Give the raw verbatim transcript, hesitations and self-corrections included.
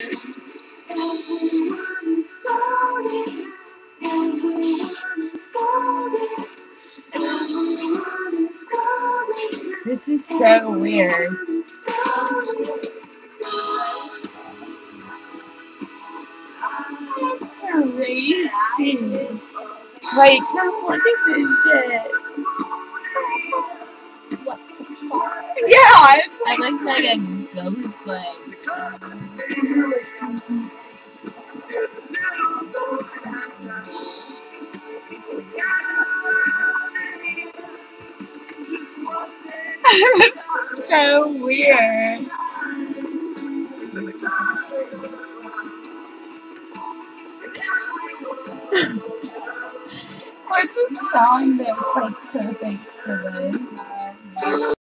Everyone's golden. Everyone's golden. Everyone's golden. This is so weird. Crazy. Like, come look at this shit. Yeah, it's It looks like a ghost leg. it's so weird. What's a song that's like perfect for this?